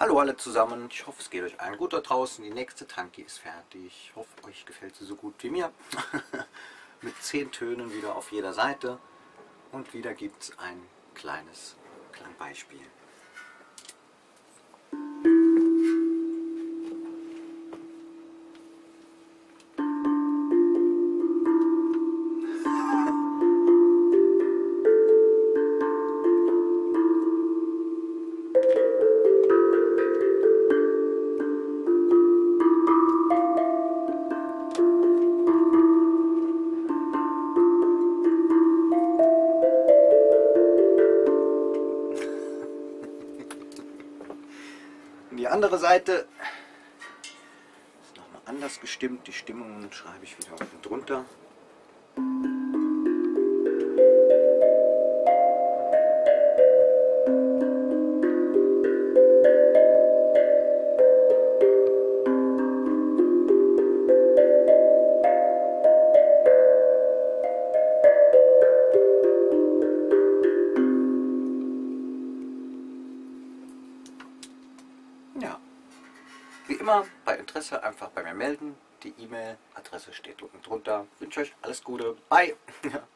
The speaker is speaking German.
Hallo alle zusammen, ich hoffe es geht euch allen gut da draußen. Die nächste Tanki ist fertig. Ich hoffe euch gefällt sie so gut wie mir. Mit 10 Tönen wieder auf jeder Seite. Und wieder gibt es ein kleines Klangbeispiel. Die andere Seite ist nochmal anders gestimmt. Die Stimmungen schreibe ich wieder unten drunter. Ja, wie immer, bei Interesse einfach bei mir melden. Die E-Mail-Adresse steht unten drunter. Ich wünsche euch alles Gute. Bye!